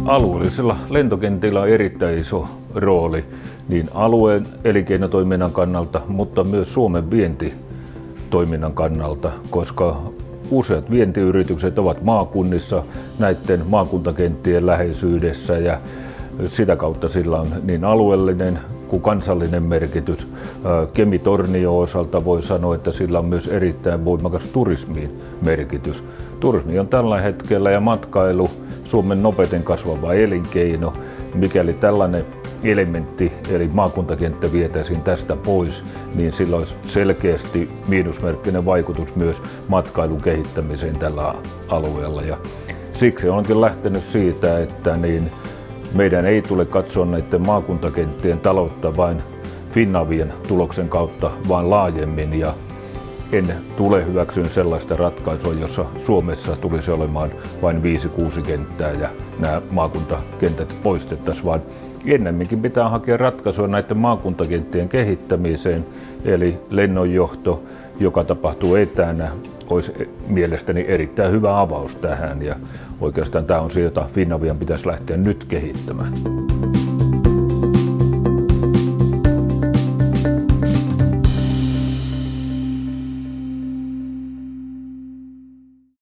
Alueellisilla lentokentillä on erittäin iso rooli niin alueen elinkeinotoiminnan kannalta, mutta myös Suomen vientitoiminnan kannalta, koska useat vientiyritykset ovat maakunnissa näiden maakuntakenttien läheisyydessä ja sitä kautta sillä on niin alueellinen kuin kansallinen merkitys. Kemi-Tornion osalta voi sanoa, että sillä on myös erittäin voimakas turismin merkitys. Turismi on tällä hetkellä ja matkailu Suomen nopeiten kasvava elinkeino. Mikäli tällainen elementti eli maakuntakenttä vietäisiin tästä pois, niin sillä olisi selkeästi miinusmerkkinen vaikutus myös matkailun kehittämiseen tällä alueella. Ja siksi olenkin lähtenyt siitä, että meidän ei tule katsoa näiden maakuntakenttien taloutta vain Finavian tuloksen kautta, vaan laajemmin. Ja en tule hyväksyä sellaista ratkaisua, jossa Suomessa tulisi olemaan vain 5-6 kenttää ja nämä maakuntakentät poistettaisiin, vaan ennemminkin pitää hakea ratkaisua näiden maakuntakenttien kehittämiseen, eli lennonjohto, joka tapahtuu etänä, olisi mielestäni erittäin hyvä avaus tähän ja oikeastaan tämä on se, jota Finavian pitäisi lähteä nyt kehittämään.